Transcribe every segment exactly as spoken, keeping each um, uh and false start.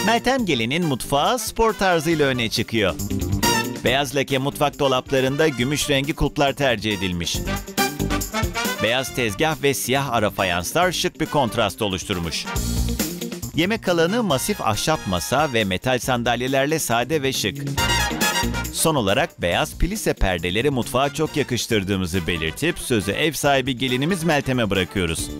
Meltem Gelin'in mutfağı spor tarzıyla öne çıkıyor. Beyaz lake mutfak dolaplarında gümüş rengi kulplar tercih edilmiş. Beyaz tezgah ve siyah ara fayanslar şık bir kontrast oluşturmuş. Yemek alanı masif ahşap masa ve metal sandalyelerle sade ve şık. Son olarak beyaz plise perdeleri mutfağa çok yakıştırdığımızı belirtip sözü ev sahibi gelinimiz Meltem'e bırakıyoruz.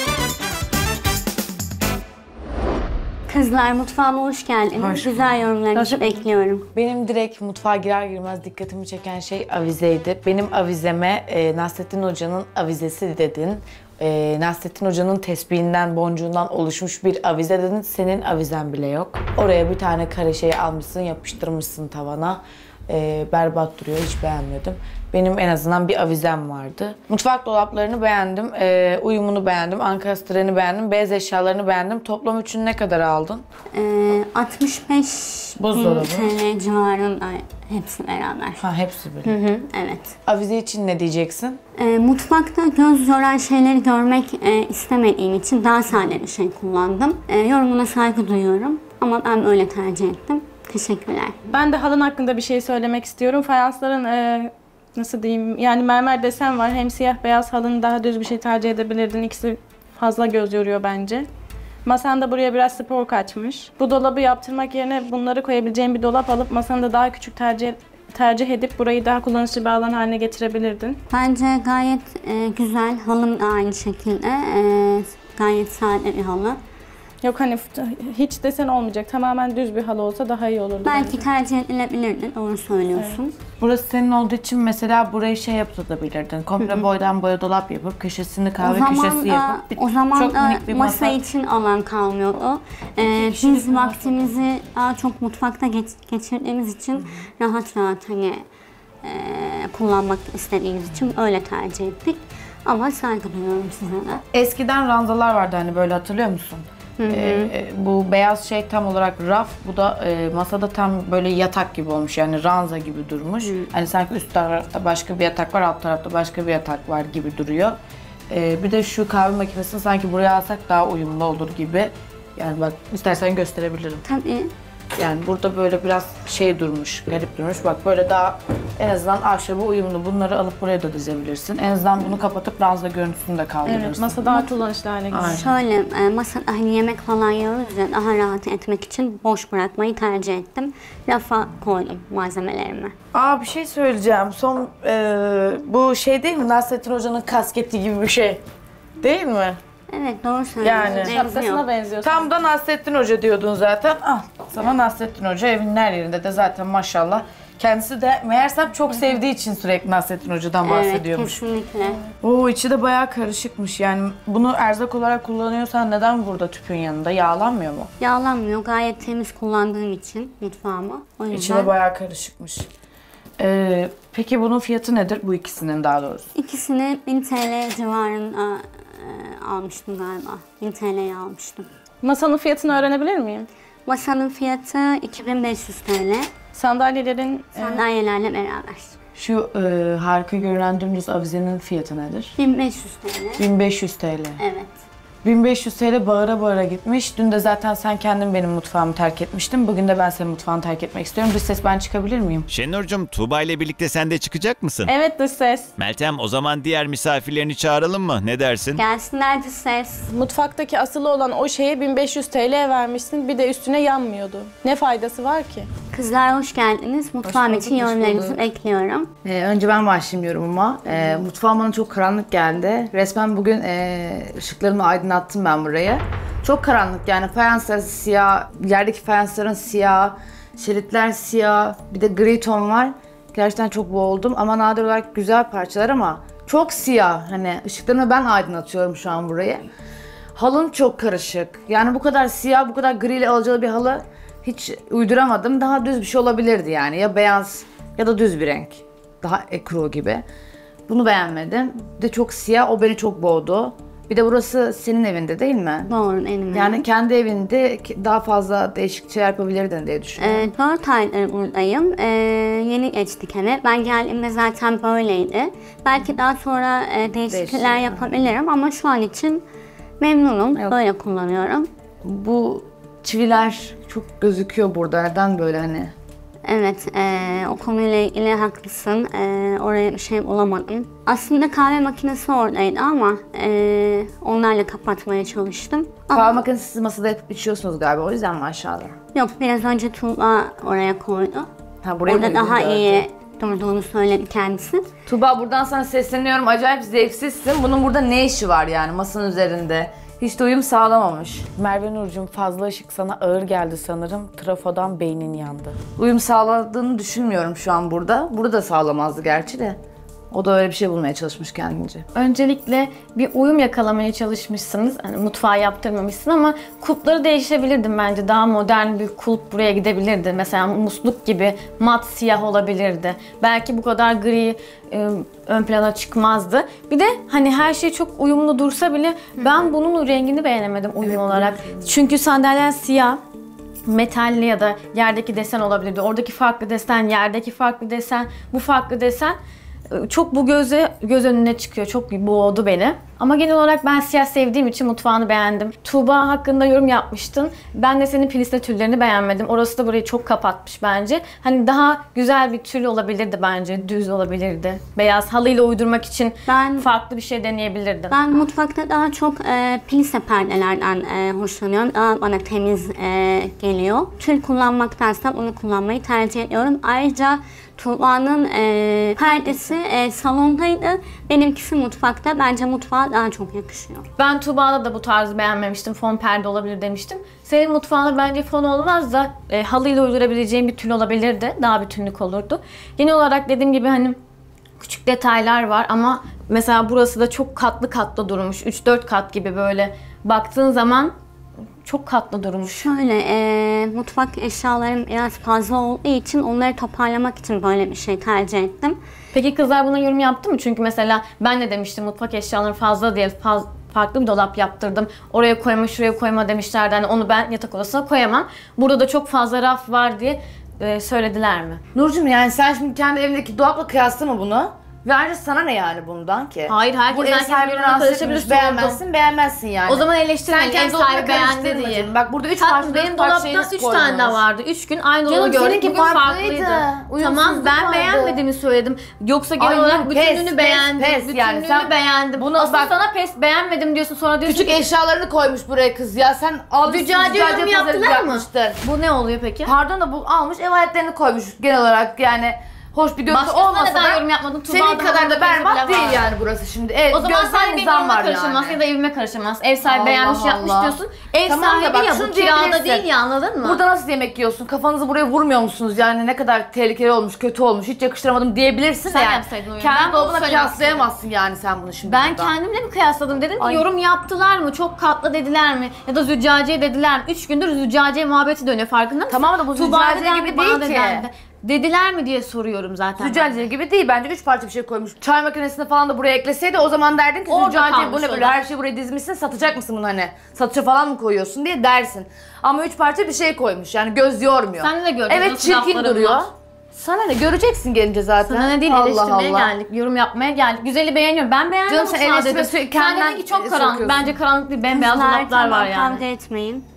Kızlar mutfağıma hoş geldiniz. Hoş. Güzel yorumlarınızı bekliyorum. Benim direkt mutfağa girer girmez dikkatimi çeken şey avizeydi. Benim avizeme e, Nasrettin Hoca'nın avizesi dedin. E, Nasrettin Hoca'nın tesbihinden, boncuğundan oluşmuş bir avize dedin. Senin avizen bile yok. Oraya bir tane kare şey almışsın, yapıştırmışsın tavana. E, berbat duruyor, hiç beğenmedim. Benim en azından bir avizem vardı. Mutfak dolaplarını beğendim, e, uyumunu beğendim, ankastıreni beğendim, beyaz eşyalarını beğendim. Toplam üçünü ne kadar aldın? Ee, altmış beş Buzdolabı. bin T L civarında hepsi beraber. Ha, hepsi böyle. Hı hı, evet. Avize için ne diyeceksin? Ee, mutfakta göz yoran şeyleri görmek e, istemediğim için daha sade bir şey kullandım. E, yorumuna saygı duyuyorum ama ben öyle tercih ettim. Teşekkürler. Ben de halın hakkında bir şey söylemek istiyorum. Fayansların e, nasıl diyeyim, yani mermer desen var. Hem siyah beyaz halını daha düz bir şey tercih edebilirdin. İkisi fazla göz yoruyor bence. Masan da buraya biraz spor kaçmış. Bu dolabı yaptırmak yerine bunları koyabileceğin bir dolap alıp masanı da daha küçük tercih tercih edip burayı daha kullanışlı bir alan haline getirebilirdin. Bence gayet e, güzel. Halım da aynı şekilde. E, gayet sade bir halı. Yok hani hiç desen olmayacak. Tamamen düz bir halı olsa daha iyi olurdu. Belki bence. tercih edilebilirdi. Doğru söylüyorsun. Evet. Burası senin olduğu için mesela burayı şey yapabilirdin. Komple boydan boya dolap yapıp köşesini kahve köşesi yapıp bir, o zaman çok da minik bir masa, masa için alan kalmıyordu. Ee, biz vaktimizi daha çok mutfakta geç, geçirdiğimiz için Hı. rahat rahat hani e, kullanmak istediğimiz için öyle tercih ettik. Ama saygı duyuyorum size de. Eskiden ranzalar vardı hani böyle, hatırlıyor musun? Hı hı. Ee, bu beyaz şey tam olarak raf, bu da e, masada tam böyle yatak gibi olmuş, yani ranza gibi durmuş. Hı. Hani sanki üst tarafta başka bir yatak var, alt tarafta başka bir yatak var gibi duruyor. Ee, bir de şu kahve makinesini sanki buraya alsak daha uyumlu olur gibi. Yani bak, istersen gösterebilirim. Tabii. Yani burada böyle biraz şey durmuş, garip durmuş. Bak böyle daha en azından ahşaba uyumlu. Bunları alıp buraya da dizebilirsin. En azından bunu kapatıp ranza görüntüsünü de kaldırırsın. Evet, masa daha kullanışlı hale gelir. Şöyle e, masada hani yemek falan yiyoruz ya, daha rahat etmek için boş bırakmayı tercih ettim. Rafa koydum malzemelerimi. Aa, bir şey söyleyeceğim. Son e, bu şey değil mi? Nasrettin Hoca'nın kasketi gibi bir şey. Değil mi? Evet, doğru söylüyorsun. Yani şapkasına benziyor. Tam da Nasrettin Hoca diyordun zaten. Ah, sana Nasrettin Hoca evinin her yerinde de zaten maşallah. Kendisi de meğersem çok sevdiği için sürekli Nasrettin Hoca'dan bahsediyormuş. Evet, kesinlikle. Oo, içi de bayağı karışıkmış. Yani bunu erzak olarak kullanıyorsan neden burada tüpün yanında? Yağlanmıyor mu? Yağlanmıyor. Gayet temiz kullandığım için mutfağımı. O yüzden. İçi de bayağı karışıkmış. Ee, peki bunun fiyatı nedir? Bu ikisinin daha doğrusu. İkisini bin T L civarında e, almıştım galiba. bin T L'ye almıştım. Masanın fiyatını öğrenebilir miyim? Masanın fiyatı iki bin beş yüz T L. Sandalyelerin... Sandalyelerle beraber. Şu e, harika görünen dümdüz avizenin fiyatı nedir? bin beş yüz T L. bin beş yüz T L. Evet. bin beş yüz T L bağıra bağıra gitmiş. Dün de zaten sen kendin benim mutfağımı terk etmiştin. Bugün de ben senin mutfağını terk etmek istiyorum. Dış ses, ben çıkabilir miyim? Şenurcuğum, Tuğba ile birlikte sen de çıkacak mısın? Evet, dış ses. Meltem, o zaman diğer misafirlerini çağıralım mı? Ne dersin? Gelsinler de ses. Mutfaktaki asılı olan o şeye bin beş yüz T L vermişsin, bir de üstüne yanmıyordu. Ne faydası var ki? Kızlar hoş geldiniz. Mutfağım bulduk, için hoş yorumlarınızı bulduk. bekliyorum. Ee, önce ben başlayayım yorumuma. Ee, mutfağım bana çok karanlık geldi. Resmen bugün e, ışıklarımı aydınlattım ben burayı. Çok karanlık, yani fayanslar siyah, yerdeki fayansların siyah, şeritler siyah, bir de gri ton var. Gerçekten çok boğuldum ama nadir olarak güzel parçalar ama çok siyah. Hani ışıklarımı ben aydınlatıyorum şu an burayı. Halın çok karışık. Yani bu kadar siyah, bu kadar gri ile alacalı bir halı hiç uyduramadım. Daha düz bir şey olabilirdi yani. Ya beyaz ya da düz bir renk. Daha ekru gibi. Bunu beğenmedim. Bir de çok siyah, o beni çok boğdu. Bir de burası senin evinde değil mi? Doğru, benim Yani evim. kendi evinde daha fazla değişik şeyler yapabilirdin diye düşünüyorum. Ee, dört aydır buradayım. Ee, yeni geçtik eve. Ben geldiğimde zaten böyleydi. Belki daha sonra e, değişiklikler Değişir. yapabilirim ama şu an için memnunum. Yok. Böyle kullanıyorum. Bu çiviler çok gözüküyor burada. Neden böyle hani? Evet, eee o konuyla ilgili haklısın. Eee, oraya bir şey bulamadım. Aslında kahve makinesi oradaydı ama eee, onlarla kapatmaya çalıştım. Ama Kahve makinesi siz masada yapıp içiyorsunuz galiba. O yüzden mi aşağıda? yok, biraz önce Tuğba oraya koydu. Ha, buraya Orada mı daha gördün? iyi durduğunu söyledi kendisi. Tuğba, buradan sana sesleniyorum. Acayip zevksizsin. Bunun burada ne işi var yani masanın üzerinde? Hiç de uyum sağlamamış. Merve Nurcuğum, fazla ışık sana ağır geldi sanırım. Trafodan beynin yandı. Uyum sağladığını düşünmüyorum şu an burada. Burada da sağlamazdı gerçi de. O da öyle bir şey bulmaya çalışmış kendince. Öncelikle bir uyum yakalamaya çalışmışsınız. Hani mutfağı yaptırmamışsın ama kulpları değişebilirdim bence. Daha modern bir kulp buraya gidebilirdi. Mesela musluk gibi mat siyah olabilirdi. Belki bu kadar gri e, ön plana çıkmazdı. Bir de hani her şey çok uyumlu dursa bile ben bunun rengini beğenemedim uyum olarak. Çünkü sandalyen siyah. Metalli ya da yerdeki desen olabilirdi. Oradaki farklı desen, yerdeki farklı desen, bu farklı desen. Çok bu göze göz önüne çıkıyor. Çok boğdu beni. Ama genel olarak ben siyah sevdiğim için mutfağını beğendim. Tuğba hakkında yorum yapmıştın. Ben de senin pilisle tüllerini beğenmedim. Orası da burayı çok kapatmış bence. Hani daha güzel bir tül olabilirdi bence. Düz olabilirdi. Beyaz halıyla uydurmak için Ben- farklı bir şey deneyebilirdin. Ben mutfakta daha çok e, plise perdelerden e, hoşlanıyorum. Daha bana temiz e, geliyor. Tül kullanmaktansa onu kullanmayı tercih ediyorum. Ayrıca Tuğba'nın e, perdesi e, salondaydı. Benimkisi mutfakta. Bence mutfağa daha çok yakışıyor. Ben Tuğba'da da bu tarzı beğenmemiştim. Fon perde olabilir demiştim. Senin mutfağında bence fon olmaz da e, halıyla uydurabileceğin bir tül olabilirdi. Daha bütünlük olurdu. Genel olarak dediğim gibi hani küçük detaylar var ama mesela burası da çok katlı katlı durmuş. üç dört kat gibi böyle baktığın zaman çok katlı durmuş. Şöyle e, mutfak eşyalarım biraz fazla olduğu için onları toparlamak için böyle bir şey tercih ettim. Peki kızlar buna yorum yaptı mı? Çünkü mesela ben de demiştim mutfak eşyaları fazla diye faz, farklı bir dolap yaptırdım. Oraya koyma, şuraya koyma demişlerdi. Hani onu ben yatak odasına koyamam. Burada da çok fazla raf var diye e, söylediler mi? Nurcuğum, yani sen şimdi kendi evindeki dolapla kıyaslama bunu. Ve ayrıca sana ne yani bundan ki? Hayır, herkes Bu ev herkesin sahibine yorumuna rahatsız karışabilir, etmiş, beğenmezsin, beğenmezsin yani. O zaman eleştirmeyin, Sen ev kendi dolabına sahibi beğendi karıştırmadın. diye. Bak burada üç Tatlım, parça, benim dört parça dolapta şeyiniz üç tane koydunuz. daha vardı. üç gün aynı Canım, dolabı gördük. seninki Bugün farklıydı. farklıydı. Uyumsuzluk Tamam, ben vardı. beğenmediğimi söyledim. Yoksa genel Ay, olarak pes, bütünlüğünü pes, beğendim. pes. Bütünlüğünü Yani sen beğendim. bunu Asıl bak- sana pes beğenmedim diyorsun, sonra diyorsun Küçük ki eşyalarını koymuş buraya kız ya. Sen almışsın, Züccaciye yorum pazarı yaptılar mı? yapmıştın. bu ne oluyor peki? Pardon da bu almış ev aletlerini koymuş genel olarak yani. Hoş bir görüntü Başkasına olmasa neden da yorum yapmadın? senin Tuğba'da kadar hanımda da berbat bile değil var. yani burası şimdi. Evet, O zaman gözden sen benim nizam evime var karışamazsın yani. ya da evime karışamaz. Ev sahibi Allah beğenmiş yapmış Allah. diyorsun. Ev Tamam da sahibi bak, ya, şunu bu kirada diyebilirsin. değil ya, anladın mı? Burada nasıl yemek yiyorsun? Kafanızı buraya vurmuyor musunuz? Yani ne kadar tehlikeli olmuş, kötü olmuş, hiç yakıştıramadım diyebilirsin Sen de yani. yapsaydın o yüzden. Ben Kendi bunu dolabına söylemek kıyaslayamazsın yani sen bunu şimdi Ben burada. kendimle mi kıyasladım, dedim ki Ay. yorum yaptılar mı, çok katlı dediler mi ya da züccaciye dediler mi? Üç gündür züccaciye muhabbeti dönüyor, farkında mısın? Tamam da bu Tuğba züccaciye dedendi, gibi bana değil ki. dedendi. Dediler mi diye soruyorum zaten. Züccaciye gibi değil, bence üç parça bir şey koymuş. Çay makinesini falan da buraya ekleseydi o zaman derdin ki Orada züccaciye bu kalmış ne o böyle da. her şeyi buraya dizmişsin, satacak mısın bunu hani? Satışa falan mı koyuyorsun diye dersin. Ama üç parça bir şey koymuş yani göz yormuyor. Sen de göreceksin, Evet, nasıl çirkin laflarım duruyor. var. Sana ne, göreceksin gelince zaten. Sana ne değil, Allah eleştirmeye Allah. geldik, yorum yapmaya geldik. Güzeli beğeniyorum. Ben beğendim Canım, sen mutfağı eleştirme dedim. sürekli Sen kendinden dedin ki çok karanlık. sokuyorsun. Bence karanlık değil, bembeyaz Kızlar, dolaplar tamam, var yani. kavga etmeyin.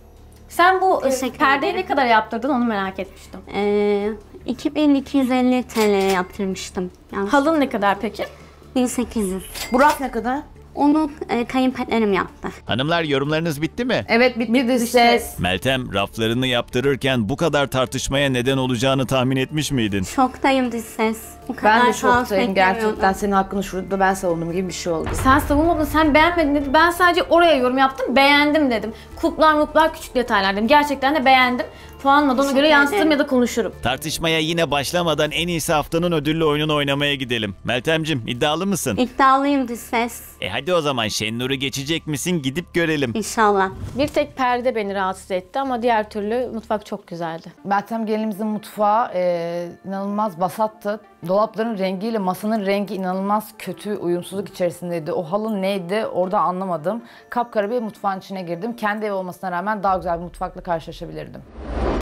Sen bu e, Teşekkür perdeyi ederim. ne kadar yaptırdın onu merak etmiştim. E, iki bin iki yüz elli T L'ye yaptırmıştım. Yanlış. Halın ne kadar peki? bin sekiz yüz. Bu raf ne kadar? Onu e, kayınpederim yaptı. Hanımlar, yorumlarınız bitti mi? Evet, bitti dış ses. Meltem, raflarını yaptırırken bu kadar tartışmaya neden olacağını tahmin etmiş miydin? Şoktayım dış ses. Bu kadar Ben de kaos şoktayım beklemiyordum. gerçekten, senin hakkını şurada ben savundum gibi bir şey oldu. Sen savunmadın, sen beğenmedin dedi. Ben sadece oraya yorum yaptım, beğendim dedim. Kulplar mutlar küçük detaylar dedim. Gerçekten de beğendim. Puanıma da ona göre Teşekkür yansıtırım ederim. ya da konuşurum. Tartışmaya yine başlamadan en iyisi haftanın ödüllü oyununu oynamaya gidelim. Meltemcim, iddialı mısın? İddialıyım dış ses. E hadi o zaman, Şennur'u geçecek misin? Gidip görelim. İnşallah. Bir tek perde beni rahatsız etti ama diğer türlü mutfak çok güzeldi. Meltem gelinimizin mutfağı e, inanılmaz basattı. Dolapların rengiyle masanın rengi inanılmaz kötü, uyumsuzluk içerisindeydi. O halı neydi orada anlamadım. Kapkara bir mutfağın içine girdim. Kendi ev olmasına rağmen daha güzel bir mutfakla karşılaşabilirdim.